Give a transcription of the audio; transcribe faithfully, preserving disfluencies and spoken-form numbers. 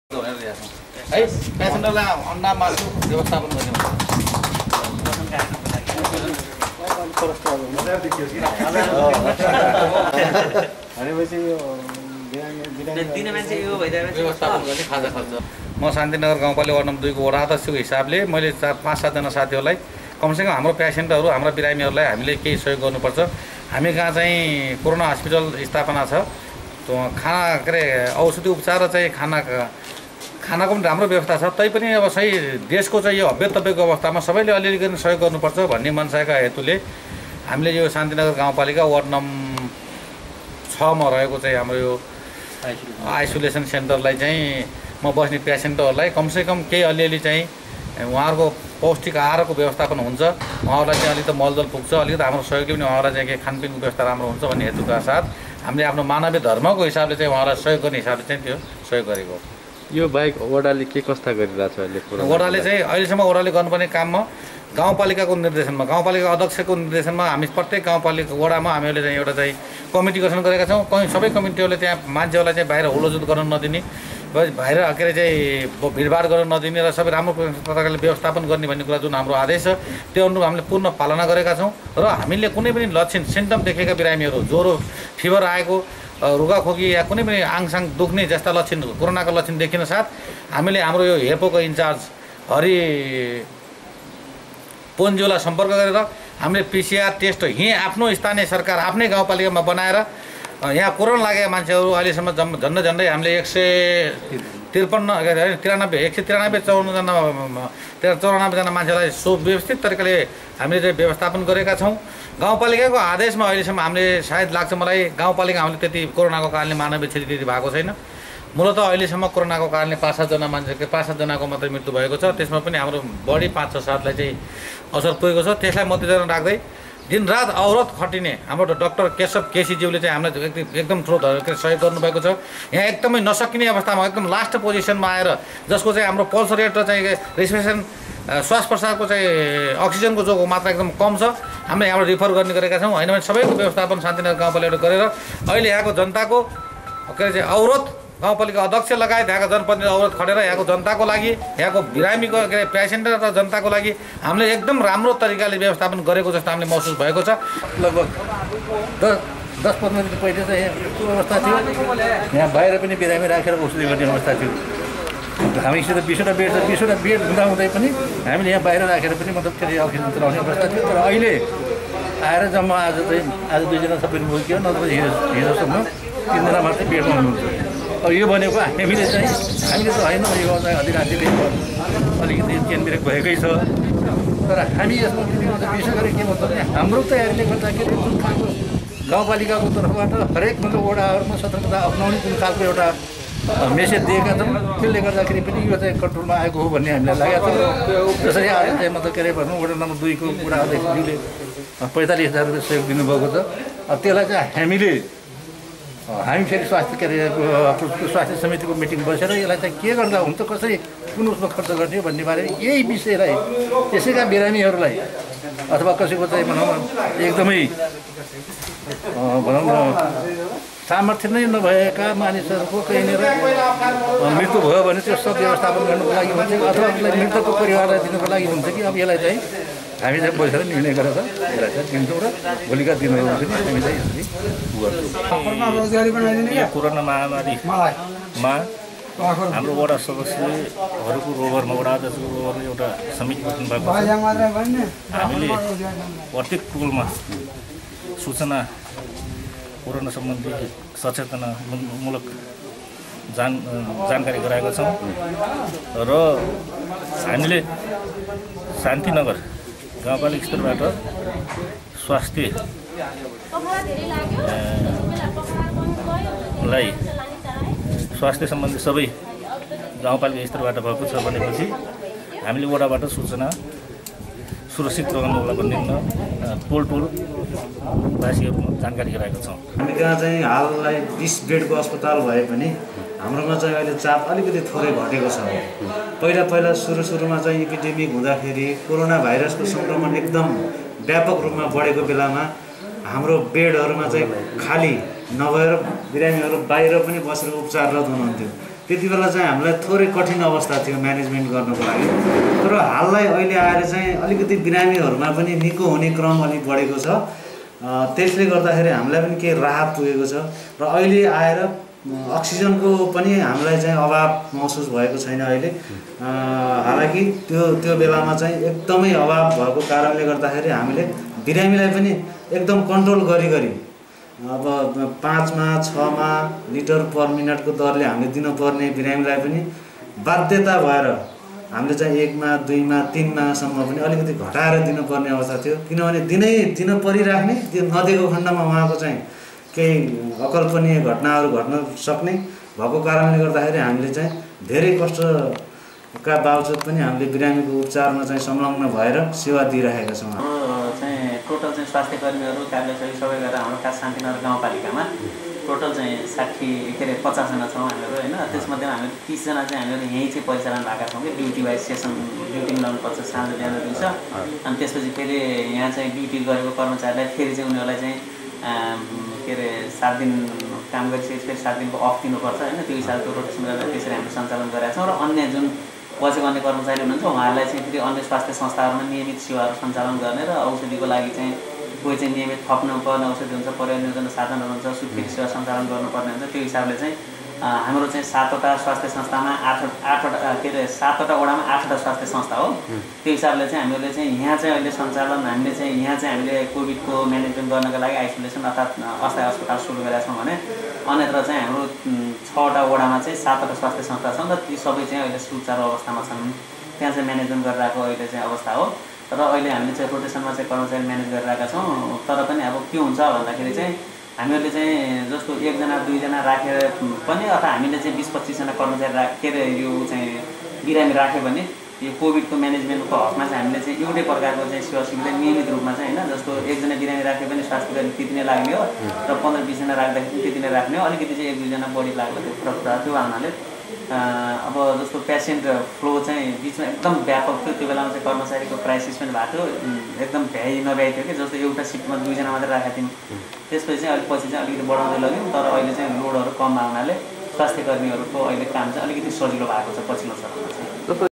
है पेसेन्जरलाई अन्डा मासु व्यवस्थापन गर्ने व्यवस्थापन गर्ने खाजा खर्च। म शान्तिनगर गाउँपालिका वार्ड नम्बर दुईको वडा अध्यक्षको हिसाबले मैले चार पाँच सातजना साथीहरूलाई कमसेकम हाम्रो पेसेन्टहरू हाम्रो बिरामीहरूलाई हामीले केही सहयोग गर्नुपर्छ। हामी कहाँ चाहिँ कोरोना हस्पिटल स्थापना छ, खाना के अरे औषधि उपचार र चाहिँ खाना खानाको पनि राम्रो व्यवस्था छ। तैपनि अब सही देशको चाहिँ यो हव्य तब्यको अवस्थामा सबैले अलिअलि गर्न सहयोग गर्नुपर्छ भन्ने मनसाका हेतुले हामीले यो शान्तिनगर गाउँपालिका वार्ड नम्बर छमा रहेको चाहिँ हाम्रो यो आइसोलेसन सेन्टरलाई चाहिँ म बस्ने पेसेन्टहरूलाई कमसेकम केही अलिअलि चाहिँ उहाँहरूको पौष्टिक आहारको व्यवस्थापन हुन्छ, उहाँहरूलाई चाहिँ अलिकति मलजल पुग्छ, अलिकति हाम्रो सहयोगले पनि उहाँहरूलाई चाहिँ केही खानपिनको व्यवस्था राम्रो हुन्छ भन्ने हेतुका साथ हामीले आफ्नो मानवीय धर्मको हिसाबले चाहिँ उहाँलाई सहयोग गर्ने हिसाबले चाहिँ त्यो सहयोग गरेको हो। यो बाहेक वडाले के कस्ता गरिरहेछ अहिले? वडाले चाहिँ अहिलेसम्म वडाले गर्नुपर्ने काममा गाउँपालिकाको निर्देशनमा गाउँपालिका अध्यक्षको निर्देशनमा हामी प्रत्येक गाउँपालिका वडामा हामीले चाहिँ एउटा चाहिँ कमिटी गठन गरेका छौँ। कहीँ सबै कमिटीहरूले त्यहाँ मान्छेहरूलाई चाहिँ बाहिर हुलजुल गर्न नदिने, बाहिर के अरे चाहिँ भिडभाड गर्न नदिने र सबै राम्रो प्रकारले व्यवस्थापन गर्ने भन्ने कुरा जुन हाम्रो आदेश छ त्यो अनुरूप हामीले पूर्ण पालना गरेका छौँ। र हामीले कुनै पनि लक्षण सिम्टम देखेका बिरामीहरू, ज्वरो फिभर आएको, रुगाखोकी या कुनै पनि आङसाङ दुख्ने जस्ता लक्षण कोरोनाको लक्षण देखिन साथ हामीले हाम्रो यो हेपोको इन्चार्ज हरि पोन्जोलाई सम्पर्क गरेर हामीले पिसिआर टेस्ट यहीँ आफ्नो स्थानीय सरकार आफ्नै गाउँपालिकामा बनाएर यहाँ कोरोना लागेका मान्छेहरू अहिलेसम्म जम् झन्डै झन्डै हामीले एक सय त्रिपन्न तिरानब्बे एक सय तिरानब्बे चौन्नजना चौरानब्बेजना मान्छेलाई सुव्यवस्थित तरिकाले हामीले चाहिँ व्यवस्थापन गरेका छौँ। गाउँपालिकाको आदेशमा अहिलेसम्म हामीले सायद लाग्छ मलाई गाउँपालिका हामीले त्यति कोरोनाको कारणले मानवीय क्षति त्यति भएको छैन। मूलत अहिलेसम्म कोरोनाको कारणले पाँच सातजना मान्छे पाँच सातजनाको मात्रै मृत्यु भएको छ, त्यसमा पनि हाम्रो बढी पाँच छ सातलाई चाहिँ असर पुगेको छ। त्यसलाई मध्यनजर राख्दै दिनरात अवरोध खटिने हाम्रो डाक्टर केशव केसीज्यूले चाहिँ हामीलाई एकदम ठुलो सहयोग गर्नुभएको छ। यहाँ एकदमै नसकिने अवस्थामा एकदम लास्ट पोजिसनमा आएर जसको चाहिँ हाम्रो पल्स रेट र चाहिँ रेस्पिरेसन श्वास प्रश्वासको चाहिँ अक्सिजनको जो मात्रा एकदम कम छ, हामीले यहाँबाट रिफर गर्ने गरेका छौँ। होइन भने सबैको व्यवस्थापन शान्तिनगर गाउँपालिकाबाट गरेर अहिले यहाँको जनताको के अरे चाहिँ अवरोध गाउँपालिका अध्यक्ष लगायत यहाँका जनप्रतिनिधि अवरोध खटेर यहाँको जनताको लागि, यहाँको बिरामीको के अरे पेसेन्ट र जनताको लागि हामीले एकदम राम्रो तरिकाले व्यवस्थापन गरेको जस्तो हामीले महसुस भएको छ। लगभग दस दस पन्ध्र दिन पहिले चाहिँ यस्तो अवस्था थियो, यहाँ बाहिर पनि बिरामी राखेर औषधि गर्ने अवस्था थियो। हामीसित बिसवटा बेड छ, बिसवटा बेड हुँदाहुँदै पनि हामीले यहाँ बाहिर राखेर पनि मतलब के अरे अक्सिजन चलाउने अवस्था थियो। तर अहिले आएर जम्मा आज चाहिँ आज दुईजना सबै मुक्यो, नत्र हिजो हिजोसम्म तिनजना मात्रै बेडमा हुनुहुन्छ। अब यो भनेको हामीले चाहिँ हामीले त होइन, यो चाहिँ अधिराज्यले अलिकति केन्द्रित भएकै छ। तर हामी यसमा विशेष गरी के भन्छ भने हाम्रो तयारीले गर्दाखेरि जुन खालको गाउँपालिकाको तर्फबाट हरेक मतलब वडाहरूमा सतर्कता अप्नाउने जुन खालको एउटा मेसेज दिएका छौँ, त्यसले गर्दाखेरि पनि यो चाहिँ कन्ट्रोलमा आएको हो भन्ने हामीलाई लागेको छ। जसरी आज चाहिँ मतलब के अरे भनौँ वडा नम्बर दुईको वडा अध्यक्षज्यूले पैँतालिस हजार रुपियाँ सहयोग दिनुभएको छ। त्यसलाई चाहिँ हामीले हामी फेरि स्वास्थ्य के अरे स्वास्थ्य समितिको मिटिङ बसेर यसलाई चाहिँ के गर्दा हुन्छ, कसरी कुन उसमा खर्च गर्ने भन्ने बारे यही विषयलाई त्यसैका बिरामीहरूलाई अथवा कसैको चाहिँ भनौँ एकदमै भनौँ न सामर्थ्य नै नभएका मानिसहरूको कहीँनिर मृत्यु भयो भने त्यो सब व्यवस्थापन गर्नुको लागि हुन्छ कि अथवा उसलाई मृतकको परिवारलाई दिनुको लागि हुन्छ कि अब यसलाई चाहिँ हामी चाहिँ बसेर निर्णय गरेर यसलाई चाहिँ दिन्छौँ र भोलिका दिनहरूमा पनि हामी चाहिँ यसरी गर्छौँ। यो कोरोना महामारीमा हाम्रो वडा सदस्यहरूको रोभरमा वडा अध्यक्षको रोभरमा एउटा समिति गठन भएको छ। हामीले प्रत्येक टोलमा सूचना कोरोना सम्बन्धी सचेतनामूलक जान जानकारी गराएका छौँ र हामीले शान्तिनगर गाउँपालिका स्तरबाट स्वास्थ्य लाई स्वास्थ्य सम्बन्धी सबै गाउँपालिका स्तरबाट भएको छ भनेपछि हामीले वडाबाट सूचना सुरक्षित रहनुलाई भन्ने टोल टोल वासीहरूमा जानकारी गराएका छौँ। हामी कहाँ चाहिँ हाललाई बिस बेडको अस्पताल भए पनि हाम्रोमा चाहिँ अहिले चाप अलिकति थोरै घटेको छ। पहिला पहिला सुरु सुरुमा चाहिँ एपिडेमिक हुँदाखेरि कोरोना भाइरसको सङ्क्रमण एकदम व्यापक रूपमा बढेको बेलामा हाम्रो बेडहरूमा चाहिँ खाली नभएर बिरामीहरू बाहिर पनि बसेर उपचाररत हुनुहुन्थ्यो। त्यति बेला चाहिँ हामीलाई थोरै कठिन अवस्था थियो म्यानेजमेन्ट गर्नको लागि। तर हाललाई अहिले आएर चाहिँ अलिकति बिरामीहरूमा पनि निको हुने क्रम अलिक बढेको छ। त्यसले गर्दाखेरि हामीलाई पनि केही राहत पुगेको छ र अहिले आएर अक्सिजनको पनि हामीलाई चाहिँ अभाव महसुस भएको छैन अहिले। हालाकि त्यो त्यो बेलामा चाहिँ एकदमै अभाव भएको कारणले गर्दाखेरि हामीले बिरामीलाई पनि एकदम कन्ट्रोल गरी गरी अब पाँचमा छमा लिटर पर मिनटको दरले हामीले दिनुपर्ने बिरामीलाई पनि बाध्यता भएर हामीले चाहिँ एकमा दुईमा तिनमासम्म पनि अलिकति घटाएर दिनुपर्ने अवस्था थियो। किनभने दिनै दिन परिराख्ने त्यो नदिएको खण्डमा उहाँको चाहिँ केही अकल्पनीय घटनाहरू घट्न सक्ने भएको कारणले गर्दाखेरि हामीले चाहिँ धेरै कष्टका बावजुद पनि हामीले बिरामीको उपचारमा चाहिँ संलग्न भएर सेवा दिइरहेका छौँ। हाम्रो चाहिँ टोटल चाहिँ स्वास्थ्य कर्मीहरू कार्यसही सबै गरेर हाम्रो कास शान्तिनगर गाउँपालिकामा टोटल चाहिँ साठी के अरे पचासजना छौँ हामीहरू होइन। त्यसमध्येमा हामीले तिसजना चाहिँ हामीहरू यहीँ चाहिँ परिचालन भएका छौँ कि ड्युटी वाइज सेसन ड्युटी मिलाउनुपर्छ साँझ बिहान दिउँछ। अनि त्यसपछि फेरि यहाँ चाहिँ ड्युटी गरेको कर्मचारीलाई फेरि चाहिँ उनीहरूलाई चाहिँ के अरे सात दिन काम गरिसकेपछि फेरि सात दिनको अफ दिनुपर्छ होइन। त्यो हिसाबको रोटेसन गरेर त्यसरी हामीले सञ्चालन गरेका छौँ। र अन्य जुन बसेको अन्य कर्मचारी हुनुहुन्छ उहाँहरूलाई चाहिँ फेरि अन्य स्वास्थ्य संस्थाहरूमा नियमित सेवाहरू सञ्चालन गर्ने र औषधिको लागि चाहिँ कोही चाहिँ नियमित थप्नु पर्ने औषधि हुन्छ, परियोजना साधनहरू हुन्छ, सुत्केरी सेवा सञ्चालन गर्नुपर्ने हुन्छ। त्यो हिसाबले चाहिँ हाम्रो चाहिँ सातवटा स्वास्थ्य संस्थामा आठ आठवटा के अरे सातवटा वडामा आठवटा स्वास्थ्य संस्था हो। त्यो हिसाबले चाहिँ हामीले चाहिँ यहाँ चाहिँ अहिले सञ्चालन हामीले चाहिँ यहाँ चाहिँ हामीले कोभिडको म्यानेजमेन्ट गर्नको लागि आइसोलेसन अर्थात् अस्थायी अस्पताल सुरु गरेका छौँ भने अन्यत्र चाहिँ हाम्रो छवटा वडामा चाहिँ सातवटा स्वास्थ्य संस्था छन् र ती सबै चाहिँ अहिले सुचारू अवस्थामा छन्। त्यहाँ चाहिँ म्यानेजमेन्ट गरिरहेको अहिले चाहिँ अवस्था हो। र अहिले हामीले चाहिँ रोटेसनमा चाहिँ कर्मचारी म्यानेज गरिरहेका छौँ। तर पनि अब के हुन्छ भन्दाखेरि चाहिँ हामीहरूले चाहिँ जस्तो एकजना दुईजना राखेर पनि अथवा हामीले चाहिँ बिस पच्चिसजना कर्मचारी रा के अरे यो चाहिँ बिरामी राख्यो भने यो कोभिडको म्यानेजमेन्टको हकमा चाहिँ हामीले चाहिँ एउटै प्रकारको चाहिँ सेवा सुविधा नियमित रूपमा चाहिँ होइन। जस्तो एकजना बिरामी राख्यो भने स्वास्थ्य कर्मी त्यति नै लाग्ने हो र पन्ध्र बिसजना राख्दाखेरि पनि त्यति नै राख्ने हो। अलिकति चाहिँ एक दुईजना बढी लाग्ला त्यो फरक कुरा त्यो हुनाले अब जस्तो पेसेन्ट फ्लो चाहिँ बिचमा एकदम व्यापक थियो। त्यो बेलामा चाहिँ कर्मचारीको क्राइसिस पनि भएको थियो, एकदम भ्याइ नभ्याइ थियो कि जस्तो एउटा सिफ्टमा दुईजना मात्रै राखेको थियौँ। त्यसपछि चाहिँ अलिक पछि चाहिँ अलिकति बढाउँदै लग्यौँ। तर अहिले चाहिँ लोडहरू कम हुनाले स्वास्थ्य कर्मीहरूको अहिले काम चाहिँ अलिकति सजिलो भएको छ पछिल्लो चरणमा चाहिँ।